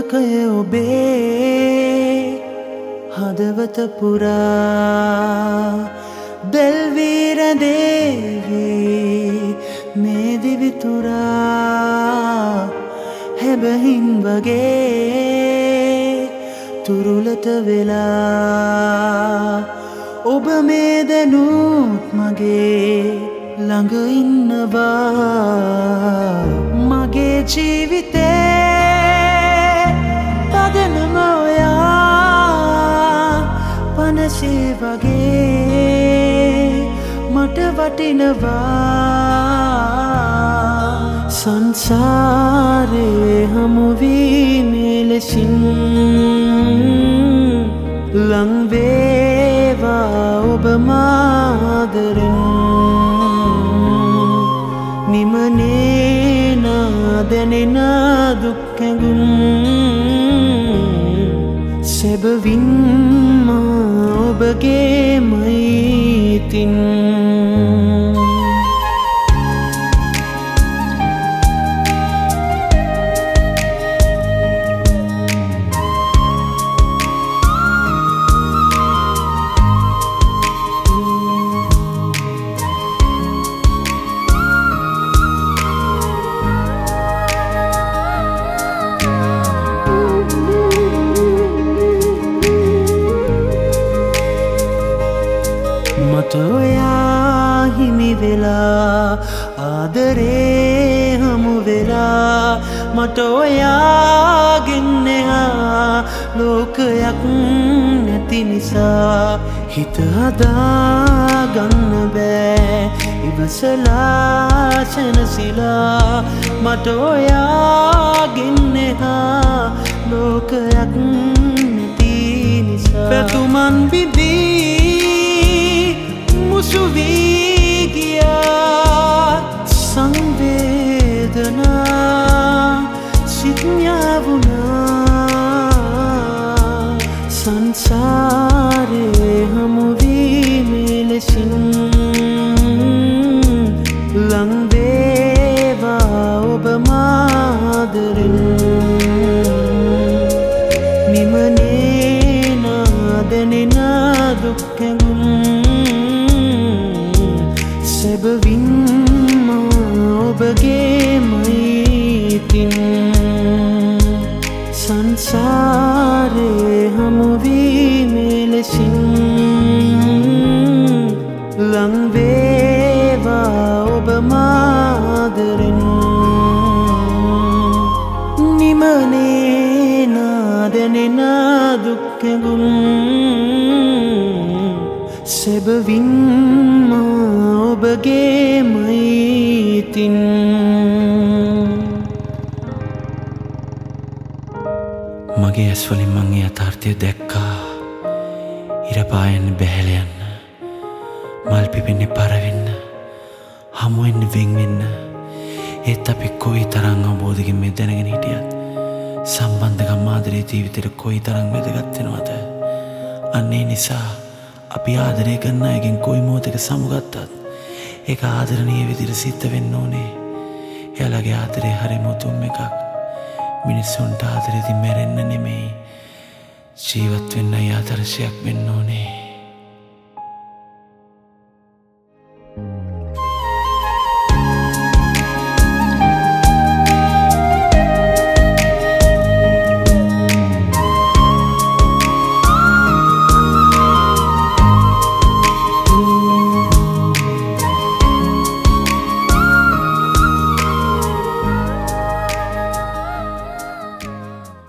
ලෝකය ඔබේ හදවත පුරා දෙල්වී රැඳේවි මේ දිවි තුරා හැබහින් වගේ තුරුලට වෙලා ඔබ මේ දැනුත් මගේ ළඟ ඉන්නවා මගේ ජීවිතේ පදනම ඔයා පනසේ වගේ මට වටිනවා සංසාරේ හමුවීමේ ලෙසින් ලං වේවා ඔබ මාදරෙන් නිමනේ නාදැනෙන දුක් හැඟුම් සැබවින්ම ඔබගේ මෛත්‍රියෙන් මට ඔයා හිමි වෙලා ආදරේ හමු වෙලා මට ඔයාගෙන් එහා ලෝකයක් නැති නිසා හිත හදාගන්න බෑ ඉවසලා සැනසීලා මට ඔයාගෙන් එහා ලෝකයක් නැති නිසා පැතුමන් විදී මුසු වී ගියා සංවේදනා සිඥාවුණා සංසාරේ හමුවීමේ ලෙසින් ලං වේවා ඔබ මාදරෙන් නිමනේ නාදැනෙන දුක් හැඟුම් සැබවින්ම ඔබගේ මෛත්‍රියෙන් සංසාරේ හමුවීමේ ලෙසින් ලං වේවා ඔබ මාදරෙන් නිමනේ නාදැනෙන දුක් හැඟුම් සැබවින්ම ඔබගේ මෛත්‍රියෙන් මගේ ඇස් වලින් මං ඒ යථාර්ථය දැක්කා ඉර පායන්න බැහැල යන්න මල් පිපෙන්නේ පරවෙන්න හමු වෙන්න වෙන් වෙන්න ඒත් අපි කොයි තරම් අවබෝධකින් මේ දැනගෙන හිටියත් සම්බන්ධකම් ආදරේ ජීවිතේට කොයි තරම් වැදගත් වෙනවද අන්න ඒ නිසා අපි ආදරය කරන අයගෙන් කොයි මොහොතක සමුගත්තත් ඒක ආදරණීය විදිහට සිද්ධ වෙන්න ඕනේ. එයාලගේ ආදරේ හරිම උතුම් එකක්. මිනිස්සුන්ට ආදරෙදි මැරෙන්න නෙමෙයි ජීවත් වෙන්න ආදර්ශයක් වෙන්න ඕනේ.